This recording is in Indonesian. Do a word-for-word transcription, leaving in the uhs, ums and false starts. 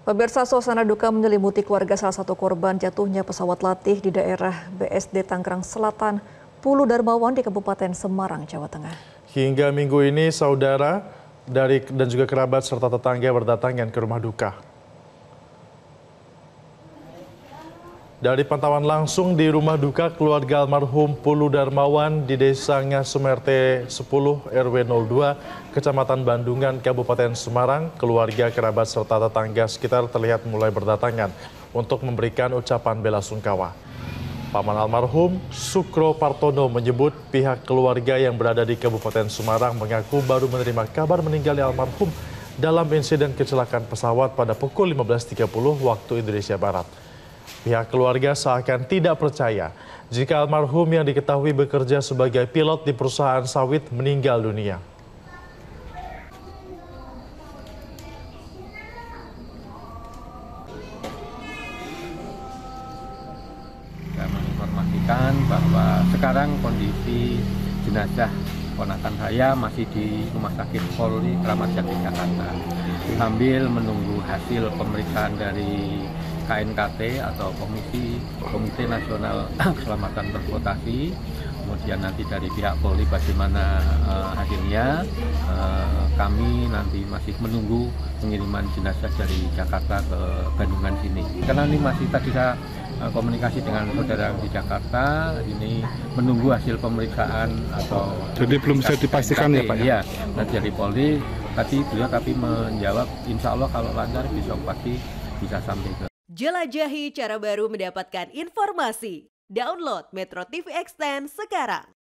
Pemirsa, suasana duka menyelimuti keluarga salah satu korban jatuhnya pesawat latih di daerah B S D Tangerang Selatan, Pulu Darmawan di Kabupaten Semarang, Jawa Tengah. Hingga minggu ini, saudara dari dan juga kerabat serta tetangga berdatangan ke rumah duka. Dari pantauan langsung di rumah duka keluarga almarhum Pulu Darmawan di Desa Ngasumerte sepuluh R W nol dua, Kecamatan Bandungan, Kabupaten Semarang, keluarga, kerabat, serta tetangga sekitar terlihat mulai berdatangan untuk memberikan ucapan bela sungkawa. Paman almarhum, Sukro Partono, menyebut pihak keluarga yang berada di Kabupaten Semarang mengaku baru menerima kabar meninggalnya almarhum dalam insiden kecelakaan pesawat pada pukul lima belas tiga puluh waktu Indonesia Barat. Pihak keluarga seakan tidak percaya jika almarhum yang diketahui bekerja sebagai pilot di perusahaan sawit meninggal dunia. Saya menginformasikan bahwa sekarang kondisi jenazah ponakan saya masih di Rumah Sakit Polri Kramat Jati, Jakarta, sambil menunggu hasil pemeriksaan dari K N K T atau Komisi Komite Nasional Keselamatan Transportasi. Kemudian nanti dari pihak Polri bagaimana uh, hasilnya. Uh, kami nanti masih menunggu pengiriman jenazah dari Jakarta ke Bandungan sini. Karena ini masih tadi saya uh, komunikasi dengan saudara di Jakarta, ini menunggu hasil pemeriksaan atau jadi belum bisa dipastikan ya Pak ya? Iya, nanti dari Polri tadi beliau tapi menjawab insya Allah kalau lancar besok pasti bisa sampai ke. Jelajahi cara baru mendapatkan informasi. Download Metro T V Extend sekarang.